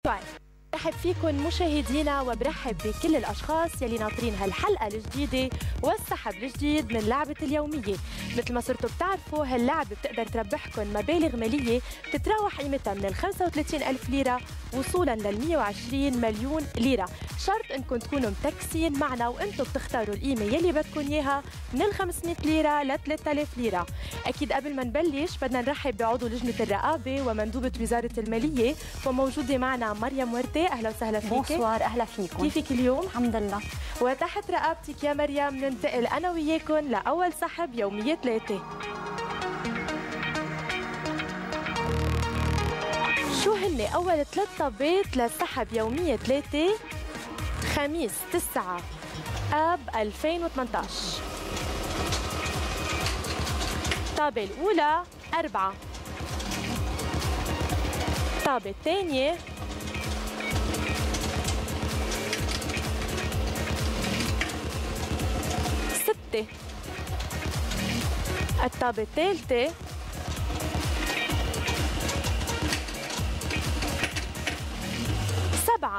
طيب، برحب فيكم مشاهدينا وبرحب بكل الاشخاص يلي ناطرين هالحلقه الجديده والسحب الجديد من لعبه اليوميه. مثل ما صرتوا بتعرفوا هاللعبه بتقدر تربحكم مبالغ ماليه بتتراوح قيمتها من ال 35,000 ليره وصولا لل 120 مليون ليره، شرط انكم تكونوا متكسين معنا وانتم بتختاروا القيمه يلي بدكم اياها من ال 500 ليره ل 3000 ليره. اكيد قبل ما نبلش بدنا نرحب بعضو لجنه الرقابه ومندوبه وزاره الماليه، وموجوده معنا مريم ورده. اهلا وسهلا فيك. بونسوار، اهلا فيكم. كيفك اليوم؟ الحمد لله. وتحت رقابتك يا مريم ننتقل انا وياكم لاول سحب يوميه 3. شو هن اول 3 طابات لسحب يوميه 3 خميس 9 آب 2018؟ الطابة الأولى 4، الطابة الثانية 6، الطابة الثالثة 7،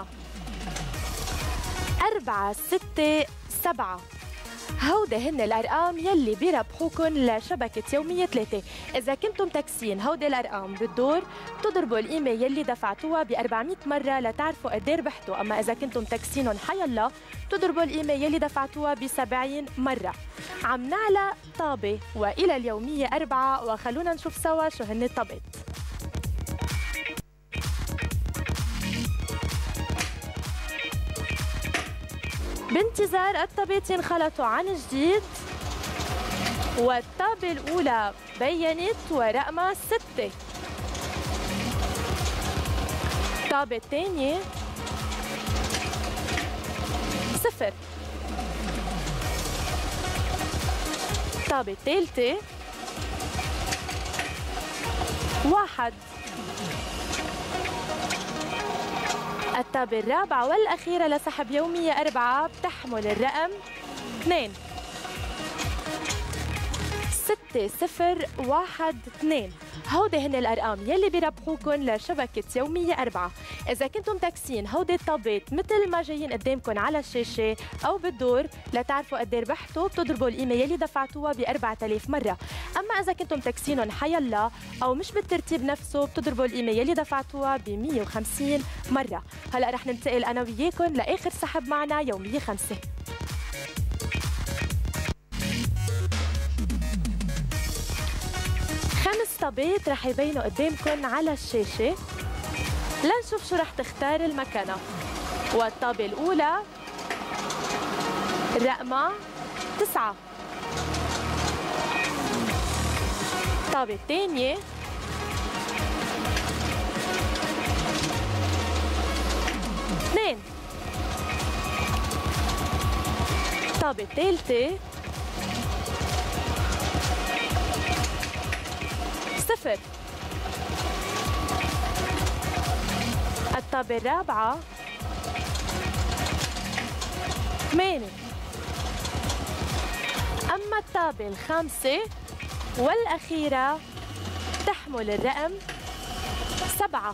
4 6 7. هودا هن الارقام يلي بيربحوكن لشبكه يوميه 3. اذا كنتم تكسين هودا الارقام بالدور بتضربوا القيمه يلي دفعتوها ب 400 مره لتعرفوا قد ايه ربحتوا، اما اذا كنتم تكسينهم حيالله بتضربوا القيمه يلي دفعتوها ب 70 مره. عم نعلى طابه والى اليوميه 4، وخلونا نشوف سوا شو هن الطابات. بانتظار الطابات ينخلطوا عن جديد، والطابة الأولى بينت ورقمها 6، الطابة الثانية 0، الطابة الثالثة 1، الطابة الرابعة والأخيرة لسحب يومية 4 بتحمل الرقم 2 6 0 1 2. هودي هن الأرقام يلي بيربحوكن لشبكة يومية 4. إذا كنتم تكسين هودي الطابات مثل ما جايين قدامكن على الشاشة أو بالدور لتعرفوا قد ايه ربحتوا بتضربوا القيمة يلي دفعتوها ب 4000 مرة، أما إذا كنتم تكسينهم حيالله أو مش بالترتيب نفسه بتضربوا القيمة يلي دفعتوها ب 150 مرة. هلا رح ننتقل أنا وياكم لآخر سحب معنا يومية 5. خمس طابات رح يبينوا قدامكم على الشاشة لنشوف شو رح تختار المكنة. والطابة الأولى رقمها 9، الطابة الثانية 2، الطابة الثالثة 0، الطابة الرابعة 8، أما الطابة الخامسة والأخيرة تحمل الرقم 7.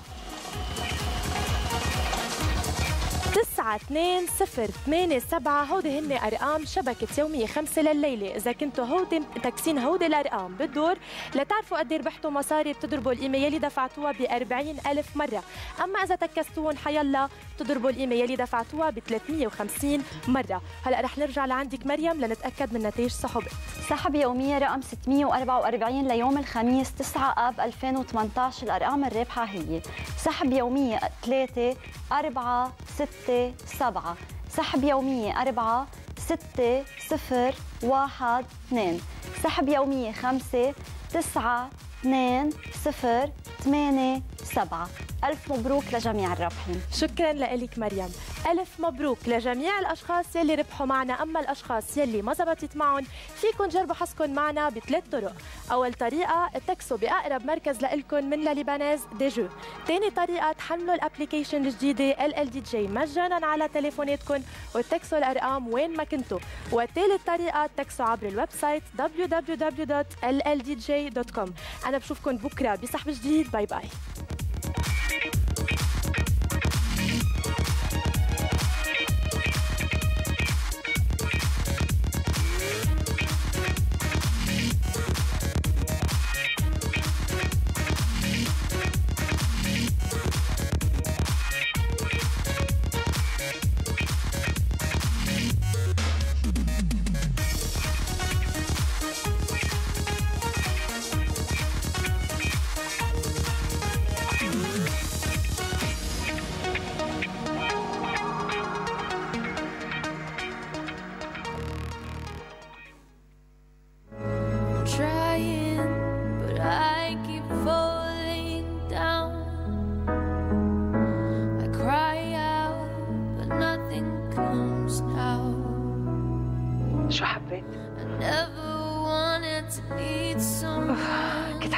9 2 0 8 7. هودي هن أرقام شبكة يومية 5 لليلة. إذا كنتوا هودي تكسين هودي الأرقام بالدور لتعرفوا قد ايه ربحتوا مصاري بتضربوا القيمة يلي دفعتوها ب 40,000 مرة، أما إذا تكستوهم حيالله بتضربوا القيمة يلي دفعتوها ب 350 مرة. هلا رح نرجع لعندك مريم لنتأكد من نتائج سحب. سحب يومية رقم 644 ليوم الخميس 9 آب 2018. الأرقام الرابحة هي سحب يومية 3 4 6 7، سحب يومية 4 6 0 1 2، سحب يومية 5 9 2 0 8 7. ألف مبروك لجميع الرابحين. شكرا لك مريم. ألف مبروك لجميع الأشخاص يلي ربحوا معنا، أما الأشخاص يلي ما زبطت معهم فيكن جربوا حظكم معنا بثلاث طرق. أول طريقة اتكسوا بأقرب مركز لإلكن من لليبانيز دي جو. ثاني طريقة تحملوا الابليكيشن الجديدة LLDJ مجانا على تليفوناتكم وتكسوا الأرقام وين ما كنتوا. وثالث طريقة تكسوا عبر الويب سايت www.lldj.com. أنا بشوفكم بكرة بسحب جديد. باي باي.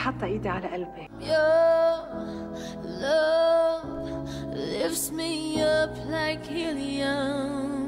حاطة ايدي على قلبي. Your love lifts me up like helium.